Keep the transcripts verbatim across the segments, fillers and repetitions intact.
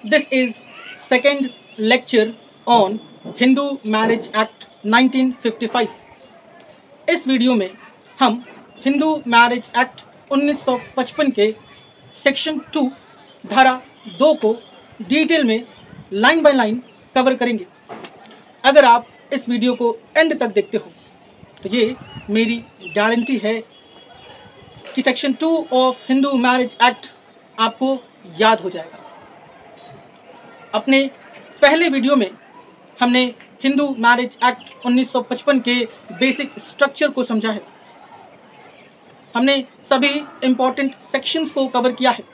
This is second lecture on Hindu Marriage Act nineteen fifty five. इस video में हम Hindu marriage act उन्नीस सौ पचपन के सेक्शन टू धारा दो को डिटेल में लाइन बाय लाइन कवर करेंगे। अगर आप इस वीडियो को एंड तक देखते हो तो ये मेरी गारंटी है कि section two of Hindu marriage act आपको याद हो जाएगा। अपने पहले वीडियो में हमने हिंदू मैरिज एक्ट उन्नीस सौ पचपन के बेसिक स्ट्रक्चर को समझा है। हमने सभी इम्पॉर्टेंट सेक्शंस को कवर किया है।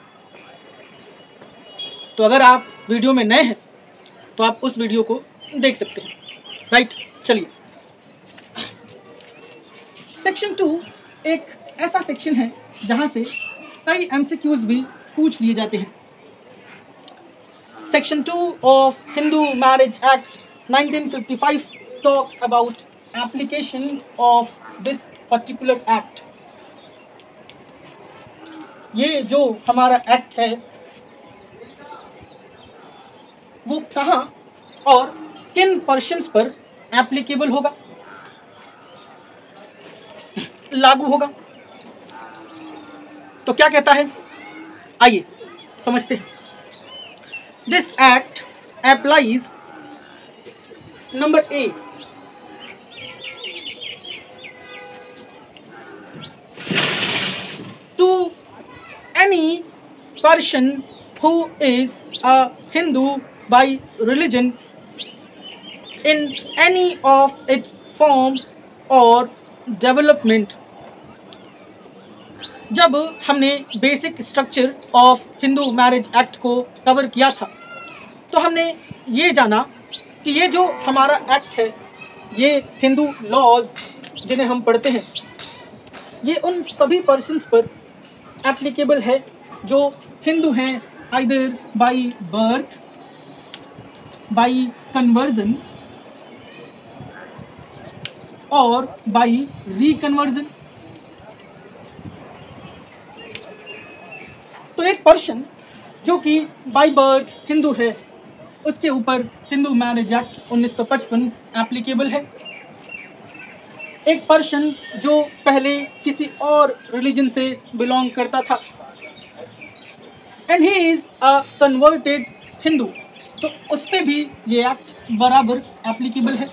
तो अगर आप वीडियो में नए हैं तो आप उस वीडियो को देख सकते हैं। राइट, चलिए। सेक्शन टू एक ऐसा सेक्शन है जहां से कई एमसीक्यूज भी पूछ लिए जाते हैं। Section two of Hindu marriage act nineteen fifty five talks about application of this particular act। ये जो हमारा एक्ट है वो कहाँ और किन पर्सन्स पर एप्लीकेबल होगा, लागू होगा। तो क्या कहता है, आइए समझते हैं। This act applies number A to any person who is a Hindu by religion in any of its form or development। जब हमने basic structure of Hindu marriage act को कवर किया था तो हमने ये जाना कि ये जो हमारा एक्ट है, ये हिंदू लॉज जिन्हें हम पढ़ते हैं, ये उन सभी पर्सन्स पर एप्लीकेबल है जो हिंदू हैं, either by birth, by conversion और बाय रिकन्वर्जन। तो एक पर्सन जो कि बाय बर्थ हिंदू है उसके ऊपर हिंदू मैरिज एक्ट उन्नीस सौ पचपन एप्लीकेबल है। एक पर्सन जो पहले किसी और रिलीजन से बिलोंग करता था and he is a converted Hindu, तो उस पर भी ये एक्ट बराबर एप्लीकेबल है।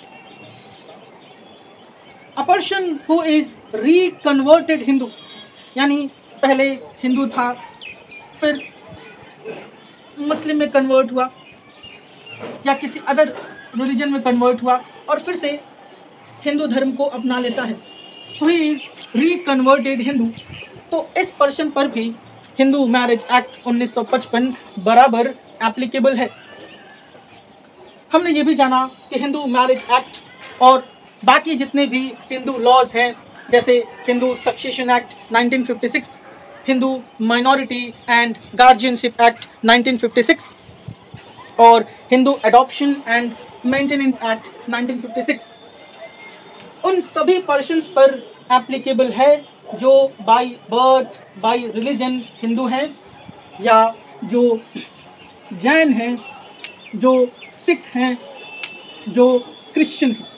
A person who is reconverted Hindu, यानी पहले हिंदू था फिर मुस्लिम में कन्वर्ट हुआ या किसी अदर रिलीजन में कन्वर्ट हुआ और फिर से हिंदू धर्म को अपना लेता है, तो ही इज रिकन्वर्टेड हिंदू। तो इस पर्सन पर भी हिंदू मैरिज एक्ट उन्नीस सौ पचपन बराबर एप्लीकेबल है। हमने ये भी जाना कि हिंदू मैरिज एक्ट और बाकी जितने भी हिंदू लॉज हैं, जैसे Hindu succession act nineteen fifty six, Hindu minority and guardianship act nineteen fifty six और Hindu adoption and maintenance act nineteen fifty six, उन सभी पर्सन्स पर एप्लीकेबल है जो by birth, by religion Hindu हैं या जो जैन हैं, जो सिख हैं, जो क्रिश्चियन हैं,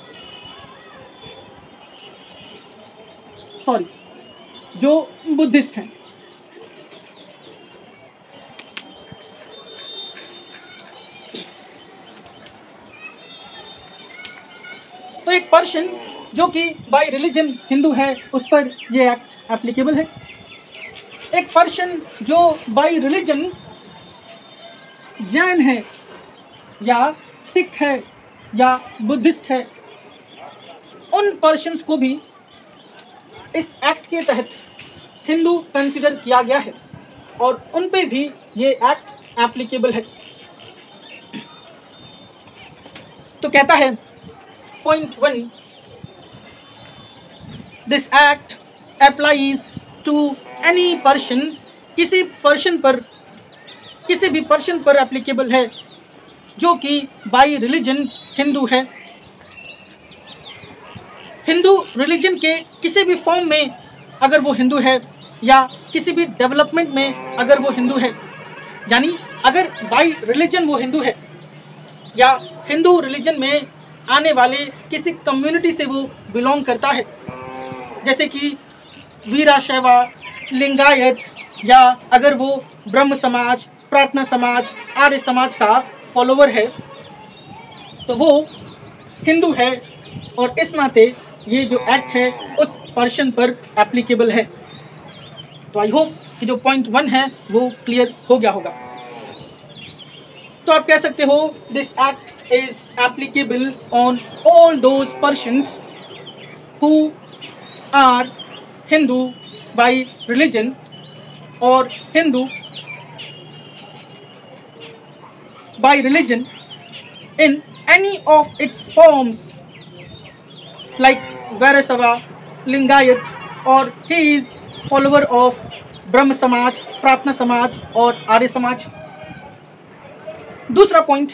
सॉरी जो बुद्धिस्ट हैं। तो एक पर्सन जो कि बाय रिलीजन हिंदू है उस पर ये एक्ट एप्लीकेबल है। एक पर्सन जो बाय रिलीजन जैन है या सिख है या बुद्धिस्ट है, उन पर्सन्स को भी इस एक्ट के तहत हिंदू कंसिडर किया गया है और उन पे भी ये एक्ट एप्लीकेबल है। तो कहता है point one, this act applies to any person, किसी पर्सन पर, किसी भी पर्सन पर एप्लीकेबल है जो कि बाय रिलीजन हिंदू है, हिंदू रिलीजन के किसी भी फॉर्म में अगर वो हिंदू है या किसी भी डेवलपमेंट में अगर वो हिंदू है, यानी अगर बाई रिलीजन वो हिंदू है या हिंदू रिलीजन में आने वाले किसी कम्युनिटी से वो बिलोंग करता है, जैसे कि वीराशैवा, लिंगायत, या अगर वो ब्रह्म समाज, प्रार्थना समाज, आर्य समाज का फॉलोवर है, तो वो हिंदू है और इस नाते ये जो एक्ट है उस पर्सन पर एप्लीकेबल है। तो आई होप कि जो पॉइंट वन है वो क्लियर हो गया होगा। तो आप कह सकते हो this act is applicable on all those persons who are Hindu by religion और Hindu by religion in any of its forms like Vairasava, Lingayat, or he is follower of ब्रह्म समाज, प्रार्थना समाज और आर्य समाज। दूसरा point,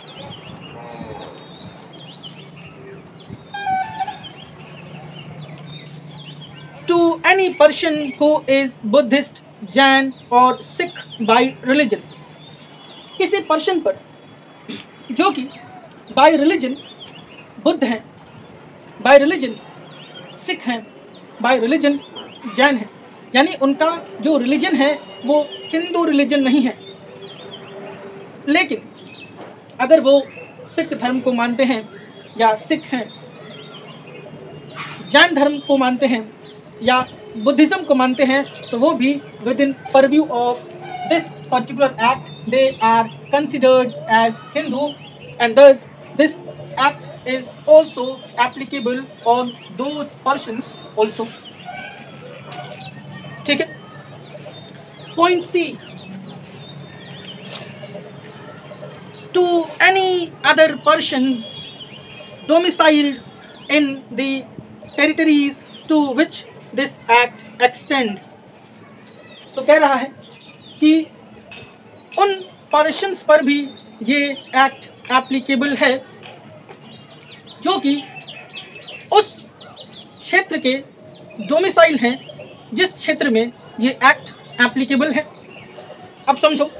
to any person who is Buddhist, Jain or Sikh by religion, किसी person पर जो कि बाय रिलीजन बुद्ध हैं, बाय रिलीजन सिख हैं, बाय रिलीजन जैन हैं, यानी उनका जो रिलीजन है वो हिंदू रिलीजन नहीं है, लेकिन अगर वो सिख धर्म को मानते हैं या सिख हैं, जैन धर्म को मानते हैं या बुद्धिज़्म को मानते हैं, तो वो भी within purview of this particular act they are considered as Hindu, and thus this act is also applicable on those persons also। ठीक है। Point C, to any other person domiciled in the territories to which this act extends। तो कह रहा है कि उन persons पर भी ये एक्ट एप्लीकेबल है जो कि उस क्षेत्र के डोमिसाइल हैं जिस क्षेत्र में ये एक्ट एप्लीकेबल है। अब समझो,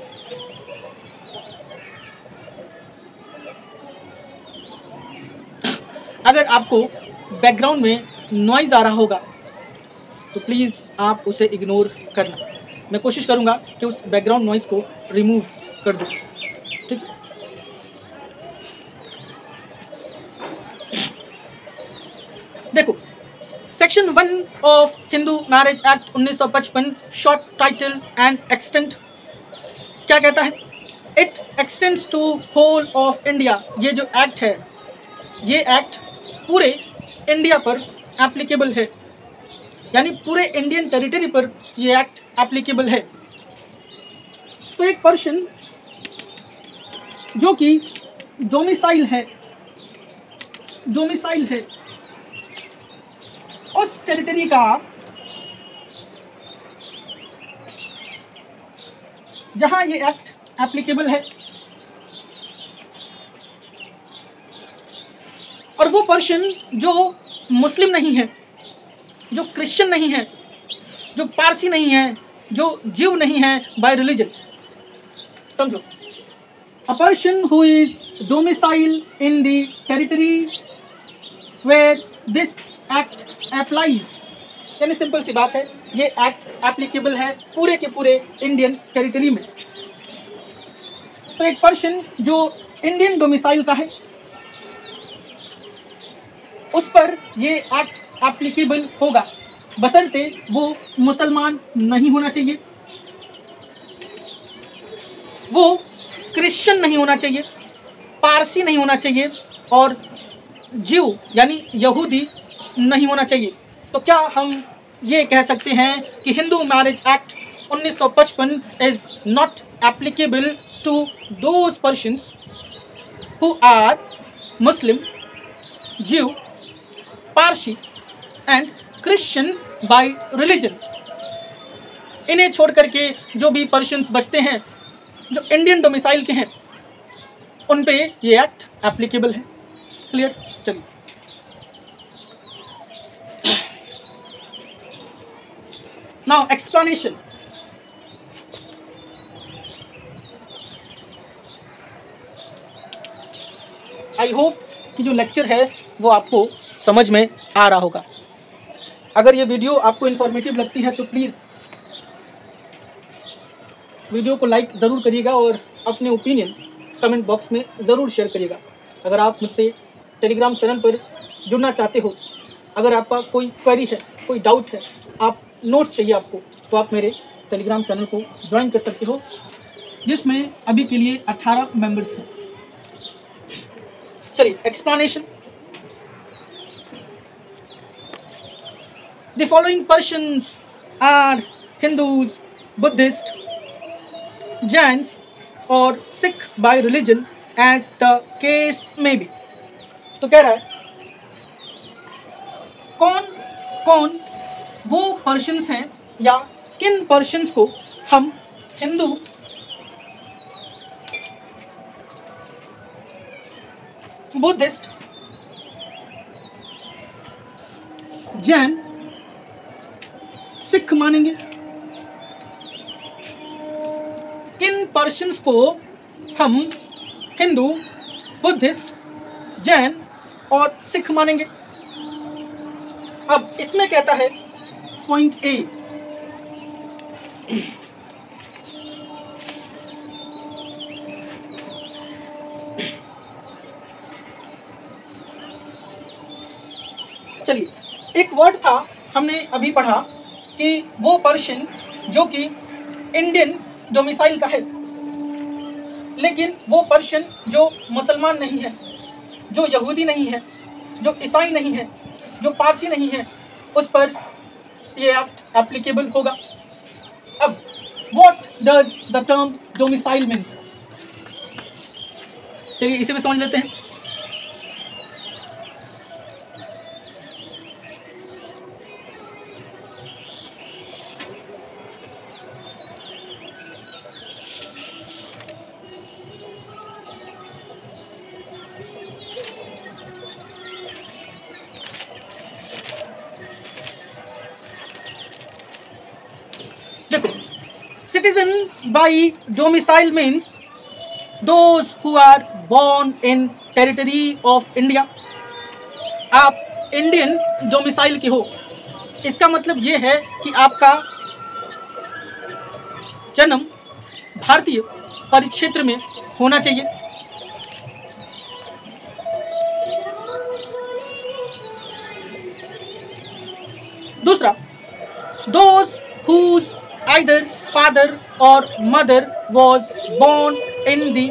अगर आपको बैकग्राउंड में नॉइज़ आ रहा होगा तो प्लीज़ आप उसे इग्नोर करना। मैं कोशिश करूंगा कि उस बैकग्राउंड नॉइज़ को रिमूव कर दूं, ठीक। देखो, section one of Hindu marriage act उन्नीस सौ पचपन, शॉर्ट टाइटल एंड एक्सटेंट, क्या कहता है? It extends to whole of India. ये जो एक्ट है, ये एक्ट पूरे इंडिया पर एप्लीकेबल है, यानी पूरे इंडियन टेरिटरी पर ये एक्ट एप्लीकेबल है। तो एक पर्सन जो कि डोमिसाइल है, डोमिसाइल है उस टेरिटरी का जहां ये एक्ट एप्लीकेबल है, और वो पर्सन जो मुस्लिम नहीं है, जो क्रिश्चियन नहीं है, जो पारसी नहीं है, जो जीव नहीं है बाय रिलीजन। समझो, a person who is domicile in the territory where this act applies, यानी सिंपल सी बात है, ये एक्ट एप्लीकेबल है पूरे के पूरे इंडियन टेरिटरी में। तो एक पर्सन जो इंडियन डोमिसाइल का है उस पर ये एक्ट एप्लीकेबल होगा, बशर्ते वो मुसलमान नहीं होना चाहिए, वो क्रिश्चियन नहीं होना चाहिए, पारसी नहीं होना चाहिए और जीव यानी यहूदी नहीं होना चाहिए। तो क्या हम ये कह सकते हैं कि हिंदू मैरिज एक्ट उन्नीस सौ पचपन is not applicable to those persons who are Muslim, Jew, Parsi and Christian by religion? इन्हें छोड़ करके जो भी पर्सन्स बचते हैं जो इंडियन डोमिसाइल के हैं, उन पे ये एक्ट एप्लीकेबल है। क्लियर? चलिए, नाउ एक्सप्लेनेशन। आई होप कि जो लेक्चर है वो आपको समझ में आ रहा होगा। अगर ये वीडियो आपको इन्फॉर्मेटिव लगती है तो प्लीज़ वीडियो को लाइक ज़रूर करिएगा और अपने ओपिनियन कमेंट बॉक्स में ज़रूर शेयर करिएगा। अगर आप मुझसे टेलीग्राम चैनल पर जुड़ना चाहते हो, अगर आपका कोई क्वेरी है, कोई डाउट है, आप नोट्स चाहिए आपको, तो आप मेरे टेलीग्राम चैनल को ज्वाइन कर सकते हो, जिसमें अभी के लिए अठारह मेंबर्स हैं। चलिए explanation. The following persons are Hindus, Buddhist, Jains और Sikh by religion as the case may be. तो कह रहा है कौन कौन वो पर्सन्स हैं या किन पर्सन्स को हम हिंदू, बुद्धिस्ट, जैन, सिख मानेंगे। किन पर्सन्स को हम हिंदू, बुद्धिस्ट, जैन और सिख मानेंगे। अब इसमें कहता है पॉइंट ए, चलिए एक वर्ड था हमने अभी पढ़ा कि वो पर्सन जो कि इंडियन डोमिसाइल का है, लेकिन वो पर्सन जो मुसलमान नहीं है, जो यहूदी नहीं है, जो ईसाई नहीं है, जो पारसी नहीं है, उस पर ये एक्ट एप्लीकेबल होगा। अब what does the term domicile means, चलिए इसे भी समझ लेते हैं। देखो, citizen by domicile means those who are born in territory of India. आप इंडियन डोमिसाइल के हो, इसका मतलब ये है कि आपका जन्म भारतीय परिक्षेत्र में होना चाहिए। दूसरा, those whose either father or mother was born in the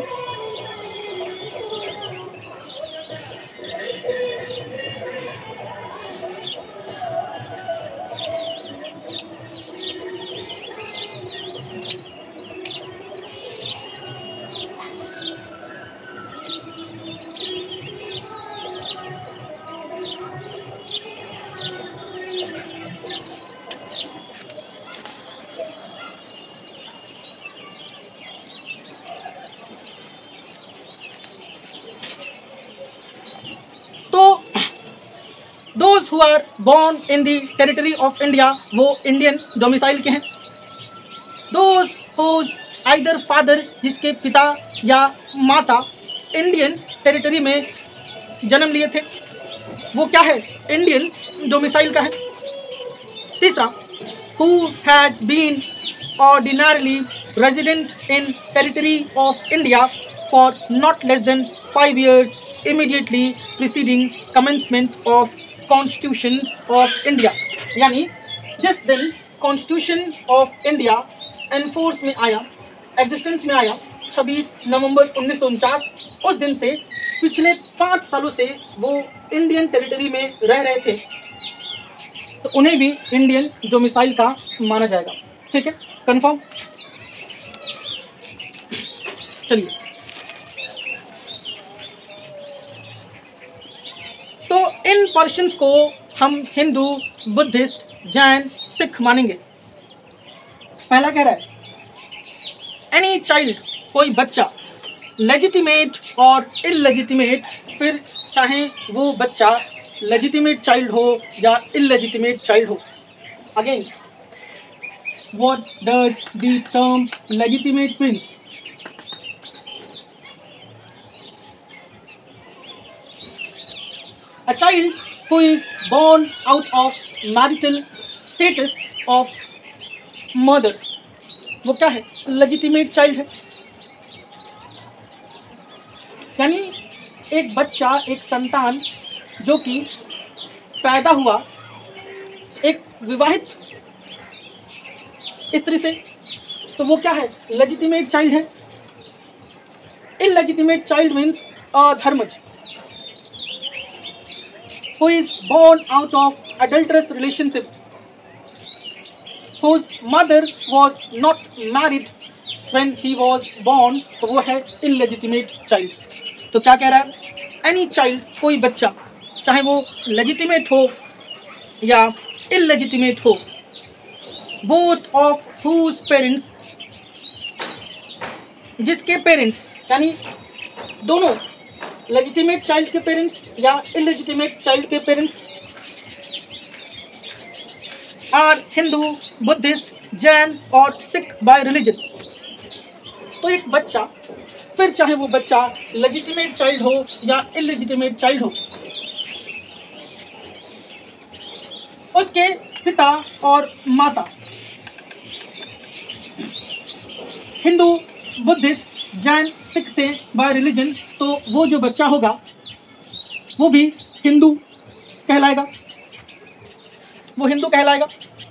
those who are born in the territory of India, वो इंडियन डोमिसाइल के हैं। दोज हुज आइदर फादर, जिसके पिता या माता इंडियन टेरिटरी में जन्म लिए थे, वो क्या है, इंडियन डोमिसाइल का है। तीसरा, who has been ordinarily resident in territory of India for not less than five years immediately preceding commencement of Constitution of India, यानी जिस दिन कॉन्स्टिट्यूशन ऑफ इंडिया एनफोर्स में आया, एग्जिस्टेंस में आया छब्बीस नवंबर उन्नीस सौ उनचास, उस दिन से पिछले पाँच सालों से वो इंडियन टेरिटरी में रह रहे थे, तो उन्हें भी इंडियन डोमिसाइल का माना जाएगा। ठीक है, कंफर्म। चलिए, तो इन पर्सन्स को हम हिंदू, बुद्धिस्ट, जैन, सिख मानेंगे। पहला कह रहा है एनी चाइल्ड, कोई बच्चा, लेजिटिमेट और इललेजिटिमेट, फिर चाहे वो बच्चा लेजिटिमेट चाइल्ड हो या इललेजिटिमेट चाइल्ड हो। Again, what does the term legitimate means? A child who is born out of marital status of mother, वो क्या है? लेजिटिमेट चाइल्ड है। यानी एक बच्चा, एक संतान जो कि पैदा हुआ एक विवाहित स्त्री से, तो वो क्या है? लेजिटिमेट चाइल्ड है। इलेजिटिमेट चाइल्ड मीन्स अधर्मज, who is born out of adulterous relationship, whose mother was not married when he was born, तो वो है illegitimate child। तो क्या कह रहा है? एनी चाइल्ड, कोई बच्चा, चाहे वो लेजिटिमेट हो या इलेजिटिमेट हो, बोथ ऑफ हुज पेरेंट्स, जिसके पेरेंट्स यानी दोनों लेजिटिमेट चाइल्ड के पेरेंट्स या इलेजिटिमेट चाइल्ड के parents are Hindu, Buddhist, Jain और सिख बाय रिलीजन। तो एक बच्चा, फिर चाहे वो बच्चा लेजिटिमेट चाइल्ड हो या इलेजिटिमेट चाइल्ड हो, उसके पिता और माता हिंदू, बुद्धिस्ट, जैन, सिख थे बाय रिलीजन, तो वो जो बच्चा होगा वो भी हिंदू कहलाएगा, वो हिंदू कहलाएगा।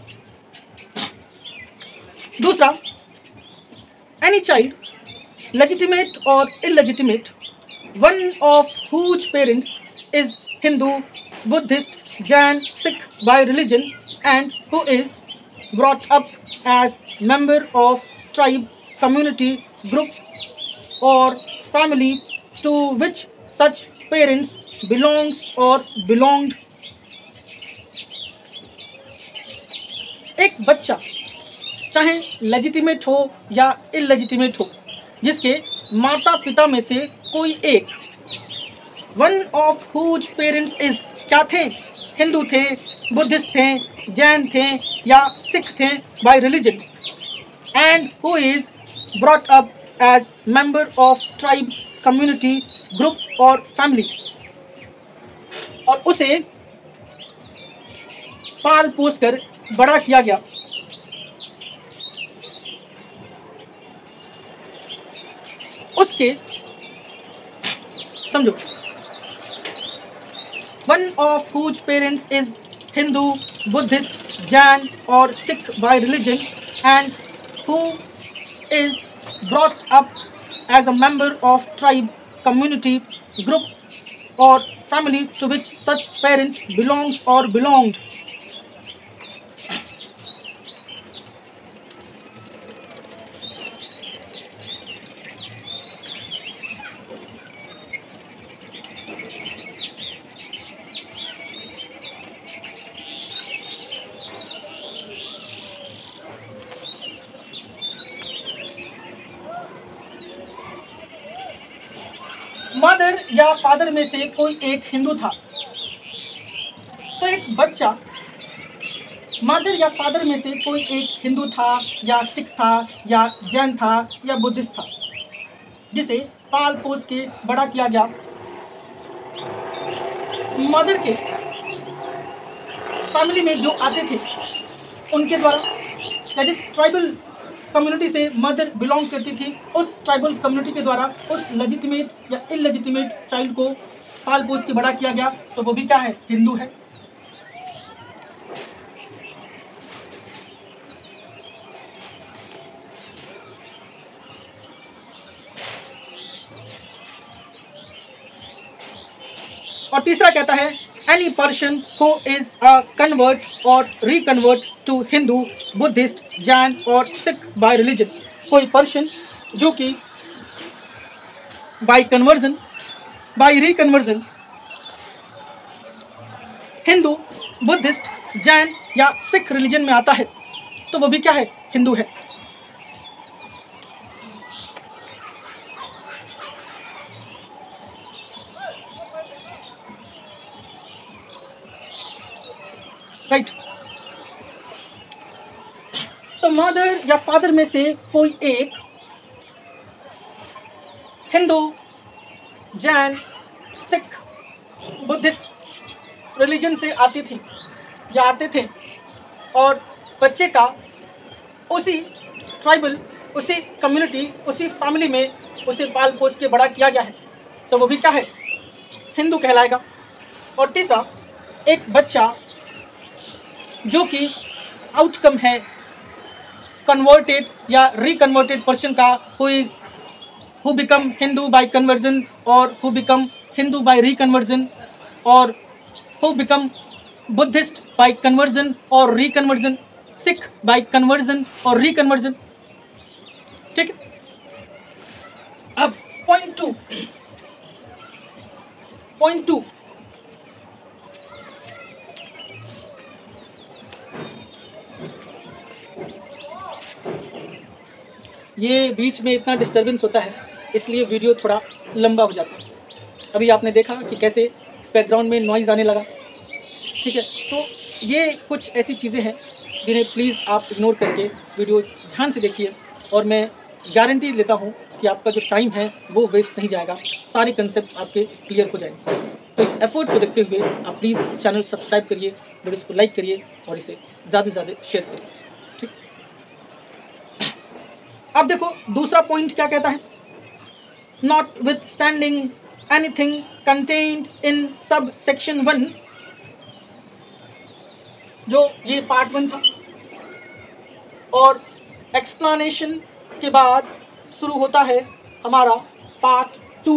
दूसरा, एनी चाइल्ड, लेजिटिमेट और illegitimate, one of whose parents is Hindu, Buddhist, Jain, Sikh by religion and who is brought up as member of tribe, community, group or family to which such parents belongs or belonged। एक बच्चा चाहे legitimate हो या illegitimate हो, जिसके माता पिता में से कोई एक, one of whose parents is, क्या थे? हिंदू थे, बुद्धिस्ट थे, जैन थे या सिख थे by religion, and who is brought up as member of tribe, community, group और family, और उसे पाल पोस कर बड़ा किया गया। उसके समझो, one of whose parents is Hindu, Buddhist, Jain और Sikh by religion and who is brought up as a member of tribe, community, group or family to which such parent belongs or belonged। Mother या father में से कोई एक हिंदू था, तो एक बच्चा मदर या फादर में से कोई एक हिंदू था या सिख था या जैन था या बुद्धिस्ट था, जिसे पाल पोस के बड़ा किया गया। मदर के फैमिली में जो आते थे उनके द्वारा, या जिस ट्राइबल कम्युनिटी से मदर बिलोंग करती थी, उस ट्राइबल कम्युनिटी के द्वारा उस लेजिटिमेट या इलेजिटिमेट चाइल्ड को पाल पोस के बड़ा किया गया, तो वो भी क्या है? हिंदू है। और तीसरा कहता है, any person who is a convert और reconvert to Hindu, Buddhist, Jain और सिख बाय रिलीजन। कोई पर्सन जो कि by conversion, by reconversion Hindu, Buddhist, Jain या सिख रिलीजन में आता है, तो वो भी क्या है? हिंदू है। Right right. तो मदर या फादर में से कोई एक Hindu, Jain, Sikh, Buddhist religion से आती थी या आते थे और बच्चे का उसी ट्राइबल, उसी कम्युनिटी, उसी फैमिली में उसे पाल पोस के बड़ा किया गया है, तो वो भी क्या है, हिंदू कहलाएगा। और तीसरा, एक बच्चा जो कि आउटकम है कन्वर्टेड या रिकन्वर्टेड पर्सन का, who is who become Hindu by conversion और who become Hindu by reconversion और who become Buddhist by conversion और रिकन्वर्जन, सिख बाय कन्वर्जन और रिकन्वर्जन। ठीक है। अब पॉइंट टू पॉइंट टू ये बीच में इतना डिस्टर्बेंस होता है इसलिए वीडियो थोड़ा लंबा हो जाता है। अभी आपने देखा कि कैसे बैकग्राउंड में नॉइज़ आने लगा। ठीक है, तो ये कुछ ऐसी चीज़ें हैं जिन्हें प्लीज़ आप इग्नोर करके वीडियो ध्यान से देखिए और मैं गारंटी लेता हूँ कि आपका जो टाइम है वो वेस्ट नहीं जाएगा, सारे कंसेप्ट आपके क्लियर हो जाएंगे। तो इस एफर्ट को देखते हुए आप प्लीज़ चैनल सब्सक्राइब करिए, वीडियोज़ को लाइक करिए और इसे ज़्यादा से ज़्यादा शेयर करिए। ठीक। अब देखो दूसरा पॉइंट क्या कहता है, notwithstanding anything contained in sub section one, जो ये पार्ट वन था और एक्सप्लेनेशन के बाद शुरू होता है हमारा part two.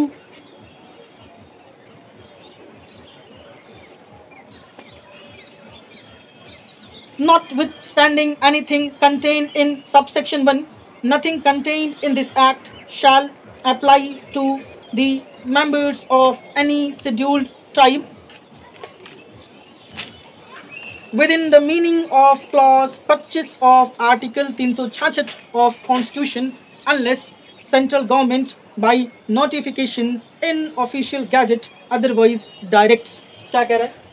Notwithstanding anything contained in subsection one, nothing contained in this act shall apply to the members of any scheduled tribe within the meaning of clause twenty-five of article तीन सौ छियासठ of constitution unless central government by notification in official gazette otherwise directs। क्या कह रहा है,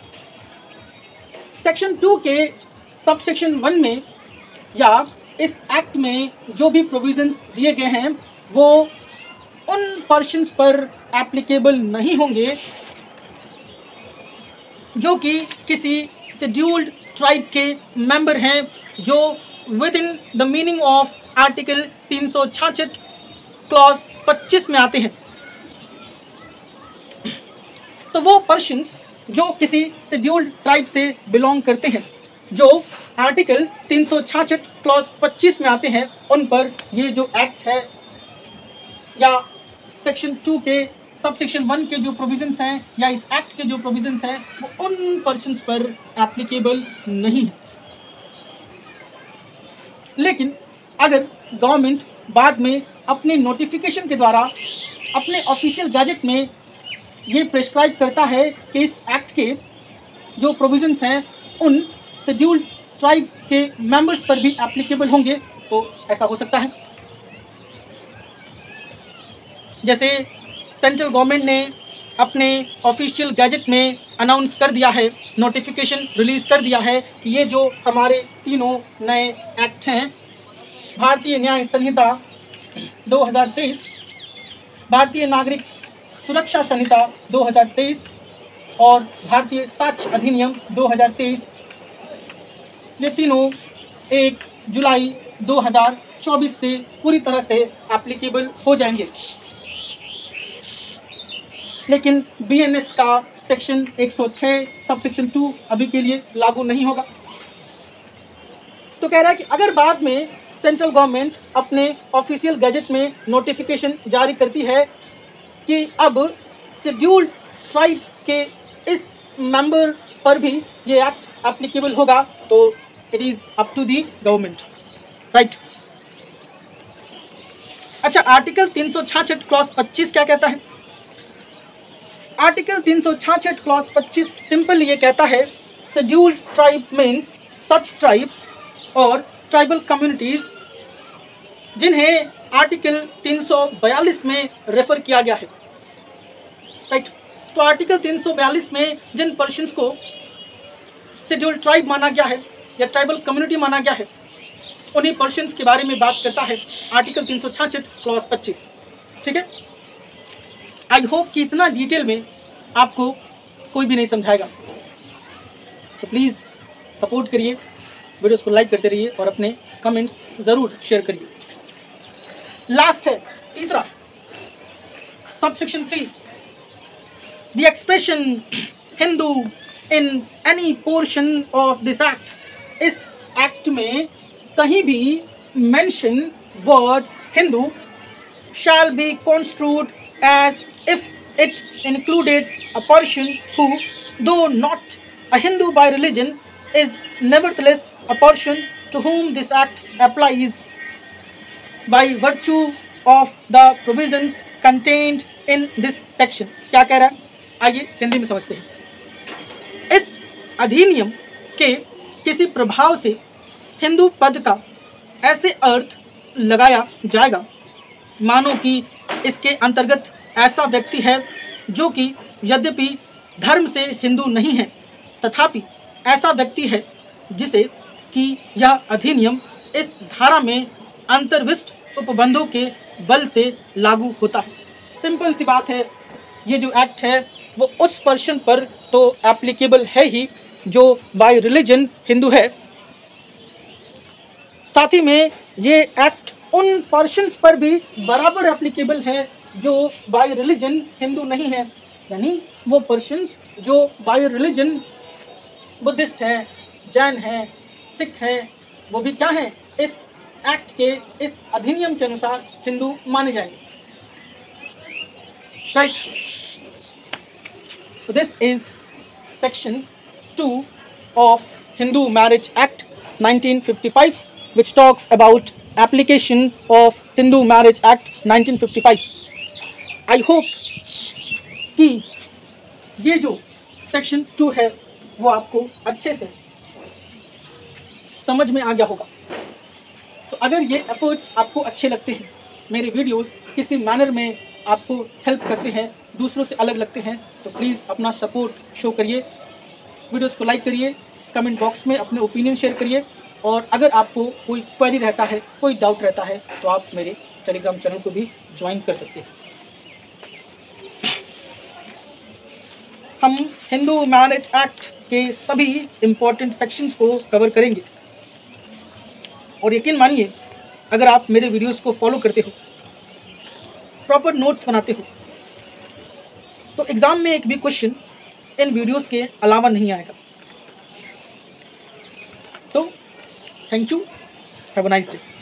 section two के सब section one में या इस एक्ट में जो भी प्रोविजंस दिए गए हैं वो उन पर्सन्स पर एप्लीकेबल नहीं होंगे जो कि किसी शेड्यूल्ड ट्राइब के मेंबर हैं, जो within the meaning of article तीन सौ छियासठ क्लॉज पच्चीस में आते हैं। तो वो पर्सन्स जो किसी शेड्यूल्ड ट्राइब से बिलोंग करते हैं, जो आर्टिकल तीन सौ छियासठ क्लॉज पच्चीस में आते हैं, उन पर ये जो एक्ट है या सेक्शन टू के सब सेक्शन वन के जो प्रोविजंस हैं या इस एक्ट के जो प्रोविजंस हैं वो उन पर्सन्स पर एप्लीकेबल नहीं है। लेकिन अगर गवर्नमेंट बाद में अपने नोटिफिकेशन के द्वारा अपने ऑफिशियल गैजेट में ये प्रेस्क्राइब करता है कि इस एक्ट के जो प्रोविजंस हैं उन शेड्यूल्ड ट्राइब के मेंबर्स पर भी एप्लीकेबल होंगे, तो ऐसा हो सकता है। जैसे सेंट्रल गवर्नमेंट ने अपने ऑफिशियल गैजेट में अनाउंस कर दिया है, नोटिफिकेशन रिलीज़ कर दिया है कि ये जो हमारे तीनों नए एक्ट हैं, भारतीय न्याय संहिता दो हज़ार तेईस, भारतीय नागरिक सुरक्षा संहिता दो हज़ार तेईस और भारतीय साक्ष्य अधिनियम दो हज़ार तेईस, ये तीनों एक जुलाई दो हज़ार चौबीस से पूरी तरह से एप्लीकेबल हो जाएंगे। लेकिन बीएनएस का सेक्शन एक सौ छह सब सेक्शन टू अभी के लिए लागू नहीं होगा। तो कह रहा है कि अगर बाद में सेंट्रल गवर्नमेंट अपने ऑफिशियल गैजेट में नोटिफिकेशन जारी करती है कि अब शेड्यूल्ड ट्राइब के इस मेंबर पर भी ये एक्ट एप्लीकेबल होगा, तो it is up to the government, right. अच्छा, आर्टिकल तीन सौ छियासठ क्लॉज पच्चीस क्या कहता है? आर्टिकल तीन सौ छियासठ क्लॉज पच्चीस सिंपल ये कहता है, scheduled tribe means such tribes और ट्राइबल कम्युनिटीज़ जिन्हें आर्टिकल तीन सौ बयालीस में रेफर किया गया है, राइट। तो आर्टिकल तीन सौ बयालीस में जिन पर्सन्स को शेड्यूल्ड ट्राइब माना गया है या ट्राइबल कम्युनिटी माना गया है, उन्हीं पर्सन्स के बारे में बात करता है आर्टिकल तीन सौ छियासठ क्लॉज पच्चीस, ठीक है। आई होप कि इतना डिटेल में आपको कोई भी नहीं समझाएगा। तो प्लीज़ सपोर्ट करिए, वीडियोस को लाइक करते रहिए और अपने कमेंट्स ज़रूर शेयर करिए। लास्ट है तीसरा, sub section three, the expression Hindu in any portion of this act. इस एक्ट में कहीं भी mention word Hindu shall be construed as if it included a person who, though not a Hindu by religion, is nevertheless a person to whom this act applies by virtue of the provisions contained in this section। क्या कह रहा है, आइए हिंदी में समझते हैं। इस अधिनियम के किसी प्रभाव से हिंदू पद का ऐसे अर्थ लगाया जाएगा मानो कि इसके अंतर्गत ऐसा व्यक्ति है जो कि यद्यपि धर्म से हिंदू नहीं है, तथापि ऐसा व्यक्ति है जिसे कि यह अधिनियम इस धारा में अंतर्विष्ट उपबंधों के बल से लागू होता है। सिंपल सी बात है, ये जो एक्ट है वो उस पर्सन पर तो एप्लीकेबल है ही जो बाय रिलीजन हिंदू है, साथ ही में ये एक्ट उन पर्सन्स पर भी बराबर एप्लीकेबल है जो बाय रिलीजन हिंदू नहीं है। यानी वो पर्सन्स जो बाय रिलीजन बुद्धिस्ट हैं, जैन हैं, सिख हैं, वो भी क्या हैं, इस एक्ट के, इस अधिनियम के अनुसार हिंदू माने जाएंगे। Right, so this is section two of Hindu Marriage Act nineteen fifty-five, which talks about application of Hindu Marriage Act nineteen fifty-five। I hope कि ये जो सेक्शन टू है वो आपको अच्छे से समझ में आ गया होगा। तो अगर ये एफर्ट्स आपको अच्छे लगते हैं, मेरे वीडियोस किसी मैनर में आपको हेल्प करते हैं, दूसरों से अलग लगते हैं, तो प्लीज़ अपना सपोर्ट शो करिए, वीडियोस को लाइक करिए, कमेंट बॉक्स में अपने ओपिनियन शेयर करिए, और अगर आपको कोई क्वेरी रहता है, कोई डाउट रहता है, तो आप मेरे टेलीग्राम चैनल को भी ज्वाइन कर सकते हैं। हम हिंदू मैरिज एक्ट के सभी इम्पोर्टेंट सेक्शंस को कवर करेंगे, और यकीन मानिए अगर आप मेरे वीडियोस को फॉलो करते हो, प्रॉपर नोट्स बनाते हो, तो एग्ज़ाम में एक भी क्वेश्चन इन वीडियोस के अलावा नहीं आएगा। तो thank you, have a nice day.